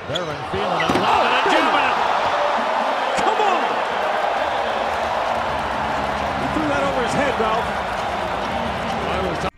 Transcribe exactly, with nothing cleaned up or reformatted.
Barron feeling it, loving it, jamming it. Come on! He threw that over his head, Ralph. I was